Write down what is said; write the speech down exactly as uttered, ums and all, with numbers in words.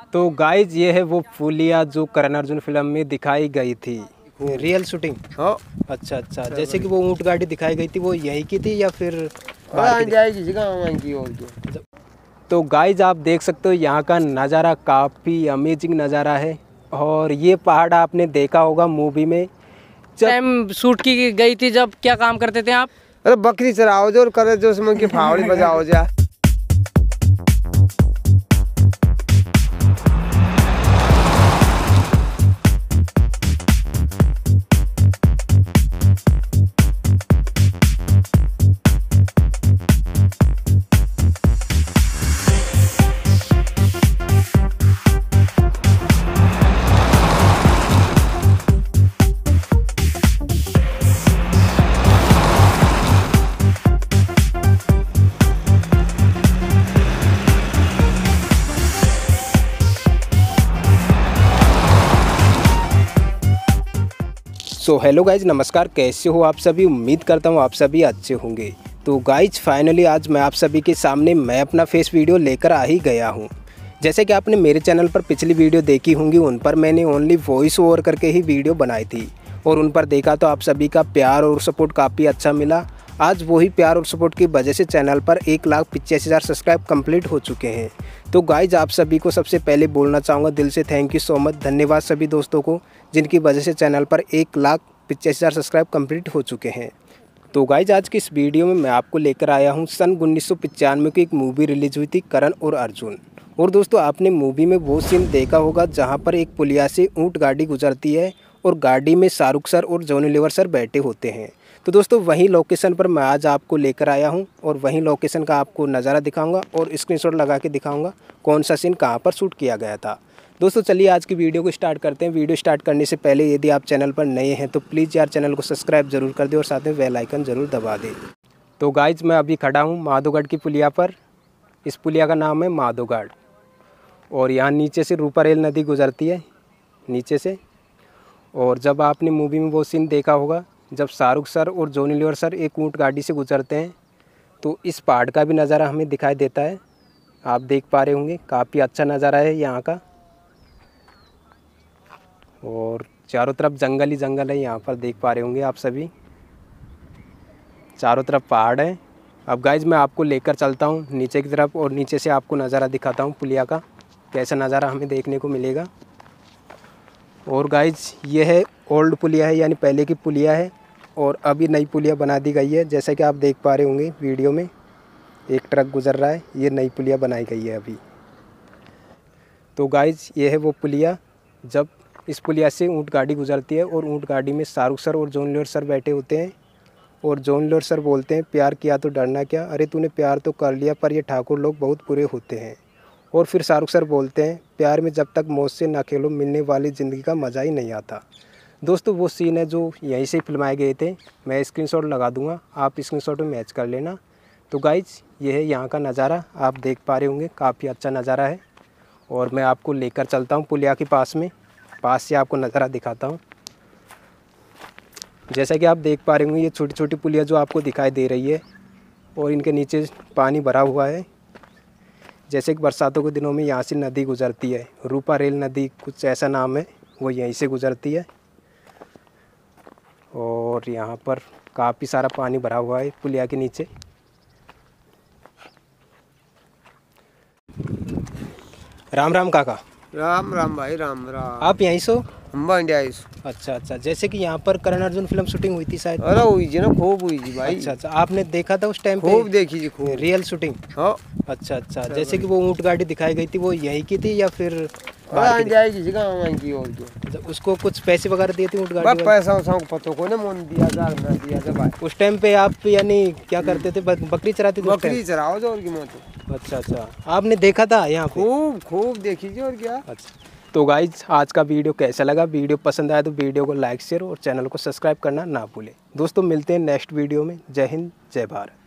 तो गाइज ये है वो पुलिया जो करण अर्जुन फिल्म में दिखाई गई थी। Real shooting? हाँ। अच्छा अच्छा, जैसे कि वो ऊंट गाड़ी दिखाई गई थी वो यही की थी या फिर जाएगी? तो गाइज आप देख सकते हो यहाँ का नज़ारा काफ़ी अमेजिंग नज़ारा है। और ये पहाड़ आपने देखा होगा मूवी में जब टाइम शूट की गई थी, जब क्या काम करते थे आप? अरे बकरी चराओ जो और करे जो उसमें की फावड़ी बजाओ जा। सो हेलो गाइज, नमस्कार। कैसे हो आप सभी? उम्मीद करता हूँ आप सभी अच्छे होंगे। तो गाइज फाइनली आज मैं आप सभी के सामने मैं अपना फेस वीडियो लेकर आ ही गया हूँ। जैसे कि आपने मेरे चैनल पर पिछली वीडियो देखी होंगी, उन पर मैंने ओनली वॉइस ओवर करके ही वीडियो बनाई थी और उन पर देखा तो आप सभी का प्यार और सपोर्ट काफ़ी अच्छा मिला। आज वही प्यार और सपोर्ट की वजह से चैनल पर एक लाख पिचासी हज़ार सब्सक्राइब कंप्लीट हो चुके हैं। तो गाइज आप सभी को सबसे पहले बोलना चाहूँगा दिल से थैंक यू सो मच, धन्यवाद सभी दोस्तों को जिनकी वजह से चैनल पर एक लाख पिचासी हज़ार सब्सक्राइब कंप्लीट हो चुके हैं। तो गाइज आज की इस वीडियो में मैं आपको लेकर आया हूँ सन उन्नीस सौ पचानवे की एक मूवी रिलीज हुई थी, करण और अर्जुन। और दोस्तों आपने मूवी में वो सीन देखा होगा जहाँ पर एक पुलिया से ऊँट गाड़ी गुजरती है और गाड़ी में शाहरुख सर और जॉनी लीवर सर बैठे होते हैं। तो दोस्तों वहीं लोकेशन पर मैं आज आपको लेकर आया हूं और वहीं लोकेशन का आपको नज़ारा दिखाऊंगा और स्क्रीनशॉट लगा के दिखाऊंगा कौन सा सीन कहां पर शूट किया गया था। दोस्तों चलिए आज की वीडियो को स्टार्ट करते हैं। वीडियो स्टार्ट करने से पहले यदि आप चैनल पर नए हैं तो प्लीज़ यार चैनल को सब्सक्राइब जरूर कर दें और साथ में बेल आइकन ज़रूर दबा दें। तो गाइज मैं अभी खड़ा हूँ माधोगढ़ की पुलिया पर। इस पुलिया का नाम है माधोगढ़ और यहाँ नीचे से रूपा रेल नदी गुजरती है नीचे से। और जब आपने मूवी में वो सीन देखा होगा जब शाहरुख सर और जॉनी लीवर सर एक ऊँट गाड़ी से गुजरते हैं तो इस पहाड़ का भी नज़ारा हमें दिखाई देता है। आप देख पा रहे होंगे काफ़ी अच्छा नज़ारा है यहाँ का और चारों तरफ जंगल ही जंगल है। यहाँ पर देख पा रहे होंगे आप सभी, चारों तरफ पहाड़ है। अब गाइज मैं आपको लेकर चलता हूँ नीचे की तरफ और नीचे से आपको नज़ारा दिखाता हूँ पुलिया का, कैसा नज़ारा हमें देखने को मिलेगा। और गाइज ये है ओल्ड पुलिया है, यानी पहले की पुलिया है और अभी नई पुलिया बना दी गई है। जैसा कि आप देख पा रहे होंगे वीडियो में एक ट्रक गुजर रहा है, ये नई पुलिया बनाई गई है अभी। तो गाइज ये है वो पुलिया जब इस पुलिया से ऊँट गाड़ी गुजरती है और ऊँट गाड़ी में शाहरुख सर और जॉनी लीवर सर बैठे होते हैं और जॉनी लीवर सर बोलते हैं प्यार किया तो डरना क्या, अरे तूने प्यार तो कर लिया पर ये ठाकुर लोग बहुत बुरे होते हैं। और फिर शाहरुख सर बोलते हैं प्यार में जब तक मौत से ना खेलो मिलने वाली ज़िंदगी का मज़ा ही नहीं आता। दोस्तों वो सीन है जो यहीं से फिल्माए गए थे, मैं स्क्रीनशॉट लगा दूंगा, आप स्क्रीनशॉट में मैच कर लेना। तो गाइज ये है यहाँ का नज़ारा, आप देख पा रहे होंगे काफ़ी अच्छा नज़ारा है। और मैं आपको लेकर चलता हूँ पुलिया के पास में, पास से आपको नज़ारा दिखाता हूँ। जैसा कि आप देख पा रहे होंगे ये छोटी छोटी पुलिया जो आपको दिखाई दे रही है और इनके नीचे पानी भरा हुआ है। जैसे कि बरसातों के दिनों में यहाँ से नदी गुजरती है, रूपा रेल नदी कुछ ऐसा नाम है, वो यहीं से गुजरती है। और यहाँ पर काफ़ी सारा पानी भरा हुआ है पुलिया के नीचे। राम राम काका। राम राम भाई, राम राम। आप यहीं सो? इंडिया। अच्छा अच्छा, जैसे कि यहाँ पर करण अर्जुन फिल्म शूटिंग हुई थी शायद? अरे हुई जी ना, खूब हुई जी भाई। अच्छा अच्छा, आपने देखा था उस टाइम पे? खूब देखी जी, खूब। Real shooting? हाँ। अच्छा अच्छा, जैसे कि वो ऊँट गाड़ी दिखाई गई थी वो यही की थी या फिर जाएगी जी की? और उसको कुछ पैसे वगैरह दिए थे ऊँट गाड़ी? पैसा वैसा पता को ना मन दिया जा ना दिया जा भाई। उस टाइम पे आप यानी क्या करते थे? बकरी चराते थे? बकरी चराओ जो और की मत। अच्छा अच्छा, आपने देखा था यहाँ पे? खूब खूब देखी जी, और क्या। अच्छा तो गाइज आज का वीडियो कैसा लगा? वीडियो पसंद आया तो वीडियो को लाइक शेयर और चैनल को सब्सक्राइब करना ना भूलें। दोस्तों मिलते हैं नेक्स्ट वीडियो में। जय हिंद, जय भारत।